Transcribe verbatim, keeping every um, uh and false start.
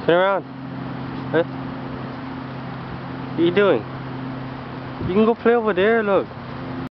Turn around. Huh? What are you doing? You can go play over there, look.